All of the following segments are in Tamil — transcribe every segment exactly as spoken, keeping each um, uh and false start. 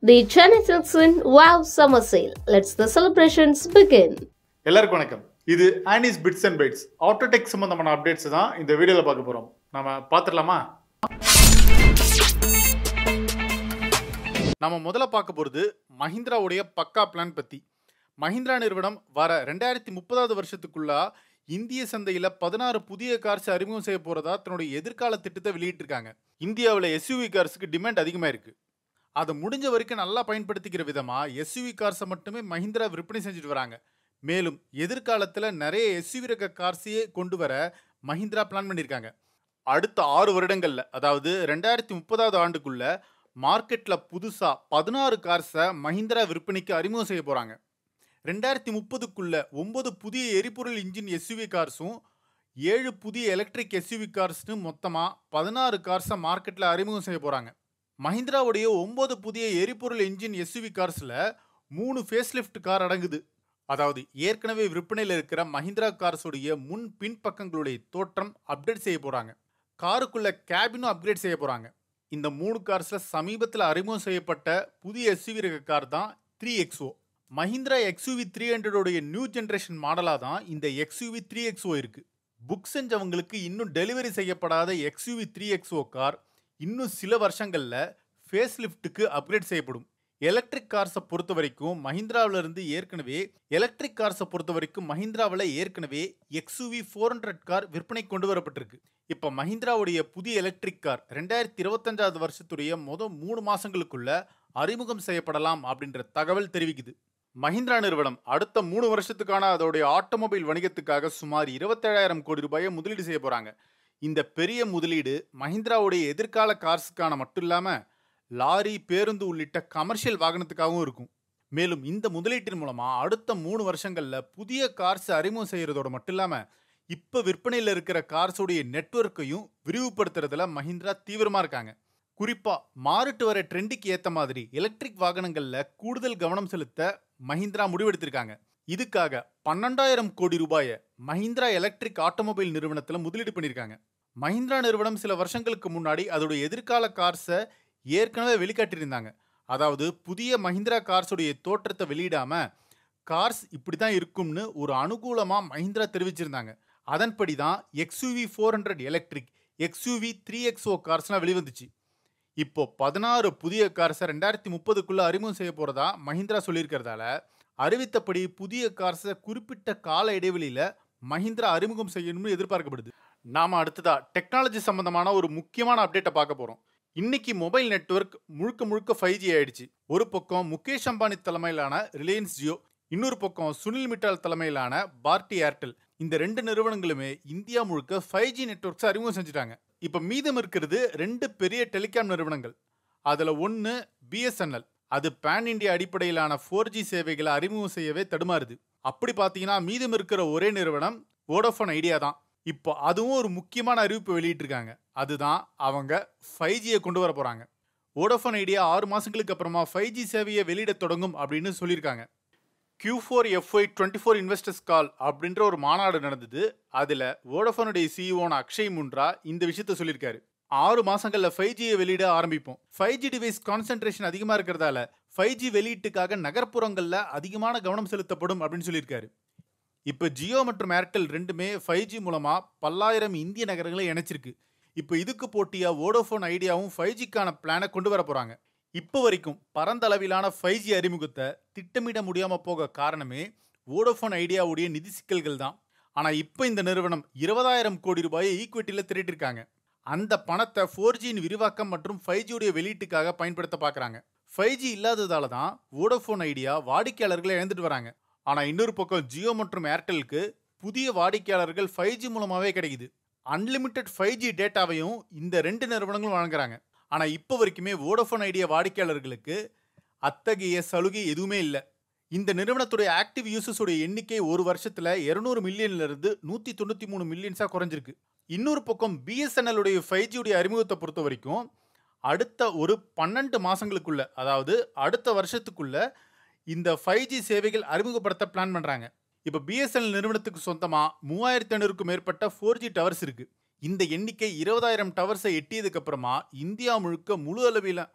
The Chennai Silks win Wow Summer Sale. Let's the celebrations begin. எல்லாருக்கும் வணக்கம். இது Anis bits and bytes autotech சம்பந்தமான அப்டேட்ஸ் தான் இந்த வீடியோவில் பார்க்க போகிறோம். நம்ம பார்த்துடலாமா? நம்ம முதல்ல பார்க்க போகிறது மஹிந்திராவுடைய பக்கா பிளான் பற்றி. மஹிந்திரா நிறுவனம் வர ரெண்டாயிரத்தி முப்பதாவது வருஷத்துக்குள்ள இந்திய சந்தையில் பதினாறு புதிய கார்ஸ் அறிமுகம் செய்ய போகிறதா தன்னுடைய எதிர்கால திட்டத்தை வெளியிட்டிருக்காங்க. இந்தியாவில் எஸ்யூவி கார்ஸுக்கு டிமாண்ட் அதிகமாக இருக்குது. அதை முடிஞ்ச வரைக்கும் நல்லா பயன்படுத்திக்கிற விதமாக எஸ்யூவி கார்ஸை மட்டுமே மஹிந்திரா விற்பனை செஞ்சுட்டு வராங்க. மேலும் எதிர்காலத்தில் நிறைய எஸ்யூவி ரக கார்ஸையே கொண்டு வர மஹிந்திரா பிளான் பண்ணியிருக்காங்க. அடுத்த ஆறு வருடங்களில், அதாவது ரெண்டாயிரத்தி முப்பதாவது ஆண்டுக்குள்ள மார்க்கெட்டில் புதுசாக பதினாறு கார்ஸை மஹிந்திரா விற்பனைக்கு அறிமுகம் செய்ய போகிறாங்க. ரெண்டாயிரத்தி முப்பதுக்குள்ள ஒன்பது புதிய எரிபொருள் இன்ஜின் எஸ்யூவி கார்ஸும் ஏழு புதிய எலக்ட்ரிக் எஸ்யூவி கார்ஸ்னு மொத்தமாக பதினாறு கார்ஸை மார்க்கெட்டில் அறிமுகம் செய்ய போகிறாங்க. மஹிந்திராவுடைய ஒன்பது புதிய எரிபொருள் இன்ஜின் எஸ்யூவி கார்ஸில் மூணு ஃபேஸ்லிஃப்ட் கார் அடங்குது. அதாவது ஏற்கனவே விற்பனையில் இருக்கிற மஹிந்திரா கார்ஸுடைய முன் பின் பக்கங்களுடைய தோற்றம் அப்டேட் செய்ய போகிறாங்க. காருக்குள்ள கேபினும் அப்கிரேட் செய்ய போகிறாங்க. இந்த மூணு கார்ஸில் சமீபத்தில் அறிமுகம் செய்யப்பட்ட புதிய எஸ்யூவி ரக கார் தான் three XO. Mahindra XUV three ஹண்ட்ரடோடைய நியூ ஜென்ரேஷன் மாடலாக தான் இந்த எக்ஸ்யூவி த்ரீ எக்ஸ்ஓ இருக்குது. புக் செஞ்சவங்களுக்கு இன்னும் டெலிவரி செய்யப்படாத எக்ஸ்யூவி த்ரீ எக்ஸ்ஓ கார் இன்னும் சில வருஷங்களில் ஃபேஸ் லிஃப்ட்டுக்கு அப்கிரேட் செய்யப்படும். எலக்ட்ரிக் கார்ஸை பொறுத்த வரைக்கும் மஹிந்திராவிலிருந்து ஏற்கனவே எலக்ட்ரிக் கார்ஸை பொறுத்த வரைக்கும் மஹிந்திராவில் ஏற்கனவே எக்ஸ்யூவி ஃபோர் ஹண்ட்ரட் கார் விற்பனை கொண்டு வரப்பட்டிருக்கு. இப்போ மஹிந்திராவுடைய புதிய எலக்ட்ரிக் கார் ரெண்டாயிரத்தி இருபத்தஞ்சாவது வருஷத்துடைய மொதல் மூணு மாதங்களுக்குள்ள அறிமுகம் செய்யப்படலாம் அப்படின்ற தகவல் தெரிவிக்குது. மஹிந்திரா நிறுவனம் அடுத்த மூணு வருஷத்துக்கான அதோடைய ஆட்டோமொபைல் வணிகத்துக்காக சுமார் இருபத்தேழாயிரம் கோடி ரூபாயை முதலீடு செய்ய போகிறாங்க. இந்த பெரிய முதலீடு மஹிந்திராவுடைய எதிர்கால கார்ஸுக்கான மட்டும் இல்லாமல் லாரி, பேருந்து உள்ளிட்ட கமர்ஷியல் வாகனத்துக்காகவும் இருக்கும். மேலும் இந்த முதலீட்டின் மூலமாக அடுத்த மூணு வருஷங்களில் புதிய கார்ஸ் அறிமுகம் செய்கிறதோட மட்டும் இல்லாமல் இப்போ விற்பனையில் இருக்கிற கார்ஸுடைய நெட்வொர்க்கையும் விரிவுபடுத்துறதுல மஹிந்திரா தீவிரமாக இருக்காங்க. குறிப்பாக மாறிட்டு வர ட்ரெண்டுக்கு ஏற்ற மாதிரி எலக்ட்ரிக் வாகனங்களில் கூடுதல் கவனம் செலுத்த மஹிந்திரா முடிவெடுத்திருக்காங்க. இதுக்காக பன்னெண்டாயிரம் கோடி ரூபாயை மஹிந்திரா எலக்ட்ரிக் ஆட்டோமொபைல் நிறுவனத்தில் முதலீடு பண்ணியிருக்காங்க. மஹிந்திரா நிறுவனம் சில வருஷங்களுக்கு முன்னாடி அதோடைய எதிர்கால கார்ஸை ஏற்கனவே வெளிக்காட்டியிருந்தாங்க. அதாவது புதிய மஹிந்திரா கார்ஸுடைய தோற்றத்தை வெளியிடாம கார்ஸ் இப்படி தான் இருக்கும்னு ஒரு அனுகூலமாக மஹிந்திரா தெரிவிச்சிருந்தாங்க. அதன்படி தான் XUV four hundred electric, XUV three XO கார்ஸ்லாம் வெளிவந்துச்சு. இப்போ பதினாறு புதிய கார்ஸை ரெண்டாயிரத்தி முப்பதுக்குள்ள அறிமுகம் செய்ய போறதா மஹிந்திரா சொல்லியிருக்கிறதால அறிவித்தபடி புதிய கார்ஸை குறிப்பிட்ட கால இடைவெளியில் மஹிந்திரா அறிமுகம் செய்யணும்னு எதிர்பார்க்கப்படுது. நாம அடுத்ததா டெக்னாலஜி சம்பந்தமான ஒரு முக்கியமான அப்டேட்டை பார்க்க போறோம். இன்னைக்கு மொபைல் நெட்வொர்க் முழுக்க முழுக்க ஃபைவ் ஜி ஆயிடுச்சு. ஒரு பக்கம் முகேஷ் அம்பானி தலைமையிலான ரிலையன்ஸ் ஜியோ, இன்னொரு பக்கம் சுனில் மிட்டால் தலைமையிலான பார்ட்டி ஏர்டெல், இந்த ரெண்டு நிறுவனங்களுமே இந்தியா முழுக்க ஃபைவ் ஜி நெட்வொர்க்ஸ் அறிமுகம் செஞ்சுட்டாங்க. இப்போ மீதம் இருக்கிறது ரெண்டு பெரிய டெலிகாம் நிறுவனங்கள். அதில் ஒன்று பிஎஸ்என்எல். அது பேன் இண்டியா அடிப்படையிலான ஃபோர் ஜி சேவைகளை அறிமுகம் செய்யவே தடுமாறுது. அப்படி பார்த்தீங்கன்னா மீதம் இருக்கிற ஒரே நிறுவனம் வோடஃபோன் ஐடியா தான். இப்போ அதுவும் ஒரு முக்கியமான அறிவிப்பு வெளியிட்டிருக்காங்க. அதுதான் அவங்க ஃபைவ் ஜியை கொண்டு வர போகிறாங்க. வோடஃபோன் ஐடியா ஆறு மாதங்களுக்கு அப்புறமா ஃபைவ் ஜி சேவையை வெளியிட தொடங்கும் அப்படின்னு சொல்லியிருக்காங்க. Q four FY twenty four investors call அப்படின்ற ஒரு மாநாடு நடந்தது. அதில் வோடஃபோனுடைய சிஇஓன அக்ஷய் முன்ரா இந்த விஷயத்த சொல்லியிருக்காரு. ஆறு மாசங்களில் ஃபைவ் ஜியை வெளியிட ஆரம்பிப்போம். ஃபைவ் ஜி டிவைஸ் கான்சென்ட்ரேஷன் அதிகமாக இருக்கிறதால ஃபைவ் ஜி வெளியீட்டுக்காக நகர்ப்புறங்களில் அதிகமான கவனம் செலுத்தப்படும் அப்படின்னு சொல்லியிருக்காரு. இப்போ ஜியோ மற்றும் ஏர்டெல் ரெண்டுமே ஃபைவ் ஜி மூலமாக பல்லாயிரம் இந்திய நகரங்களை இணைச்சிருக்கு. இப்போ இதுக்கு போட்டியாக வோடஃபோன் ஐடியாவும் ஃபைவ் ஜிக்கான பிளானை கொண்டு வர போகிறாங்க. இப்போ வரைக்கும் பரந்தளவிலான ஃபைவ் ஜி அறிமுகத்தை திட்டமிட முடியாமல் போக காரணமே வோடஃபோன் ஐடியாவுடைய நிதி சிக்கல்கள் தான். ஆனால் இப்போ இந்த நிறுவனம் இருபதாயிரம் கோடி ரூபாயை ஈக்விட்டியில் திரட்டிருக்காங்க. அந்த பணத்தை ஃபோர் ஜியின் விரிவாக்கம் மற்றும் ஃபைவ் ஜியுடைய வெளியீட்டுக்காக பயன்படுத்த பார்க்குறாங்க. ஃபைவ் ஜி இல்லாததால தான் வோடஃபோன் ஐடியா வாடிக்கையாளர்களை இழந்துட்டு வராங்க. ஆனால் இன்னொரு பக்கம் ஜியோ மற்றும் ஏர்டெலுக்கு புதிய வாடிக்கையாளர்கள் ஃபைவ் ஜி மூலமாகவே கிடைக்குது. அன்லிமிட்டெட் ஃபைவ் ஜி டேட்டாவையும் இந்த ரெண்டு நிறுவனங்களும் வழங்குறாங்க. ஆனால் இப்போ வரைக்குமே வோடஃபோன் ஐடியா வாடிக்கையாளர்களுக்கு அத்தகைய சலுகை எதுவுமே இல்லை. இந்த நிறுவனத்துடைய ஆக்டிவ் யூசர்ஸுடைய எண்ணிக்கை ஒரு வருஷத்தில் இருநூறு மில்லியன்லேருந்து நூற்றி தொண்ணூற்றி மூணு மில்லியன்ஸாக குறைஞ்சிருக்கு. இன்னொரு பக்கம் பிஎஸ்என்எல்லுடைய ஃபைவ் ஜியுடைய அறிமுகத்தை பொறுத்த வரைக்கும் அடுத்த ஒரு பன்னெண்டு மாதங்களுக்குள்ள, அதாவது அடுத்த வருஷத்துக்குள்ள இந்த ஃபைவ் ஜி சேவைகள் அறிமுகப்படுத்த பிளான் பண்ணுறாங்க. இப்போ பிஎஸ்என்எல் நிறுவனத்துக்கு சொந்தமாக மூவாயிரத்தி ஐநூறுக்கும் மேற்பட்ட ஃபோர் ஜி டவர்ஸ் இருக்குது. இந்த எண்ணிக்கை இருபதாயிரம் டவர்ஸை எட்டியதுக்கு அப்புறமா இந்தியா முழுக்க முழு அளவில்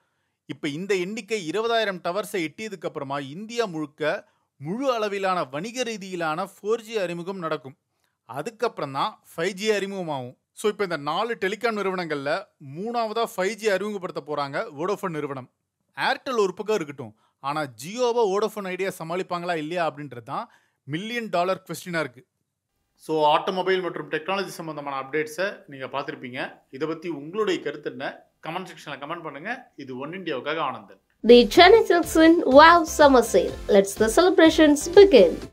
இப்போ இந்த எண்ணிக்கை இருபதாயிரம் டவர்ஸை எட்டியதுக்கு அப்புறமா இந்தியா முழுக்க முழு அளவிலான வணிக ரீதியிலான ஃபோர் ஜி அறிமுகம் நடக்கும். அதுக்கப்புறம் தான் ஃபைவ் ஜி அறிமுகமாகும். ஸோ இப்போ இந்த நாலு டெலிகாம் நிறுவனங்களில் மூணாவதாக ஃபைவ் ஜி அறிமுகப்படுத்த போகிறாங்க வோடோஃபோன் நிறுவனம். ஏர்டெல் ஒரு பக்கம் இருக்கட்டும், ஆனால் ஜியோவை வோடோஃபோன் ஐடியா சமாளிப்பாங்களா இல்லையா அப்படின்றது தான் மில்லியன் டாலர் கொஸ்டினாக இருக்குது. ஸோ ஆட்டோமொபைல் மற்றும் டெக்னாலஜி சம்பந்தமான அப்டேட்ஸை நீங்கள் பார்த்துருப்பீங்க. இதை பற்றி உங்களுடைய கருத்து என்ன? கமெண்ட் செக்ஷனில் கமெண்ட் பண்ணுங்கள். இது ஒன் இண்டியாவுக்காக Anandan. The Chennai Silks in Wow Summer Sale. Let's the celebrations begin.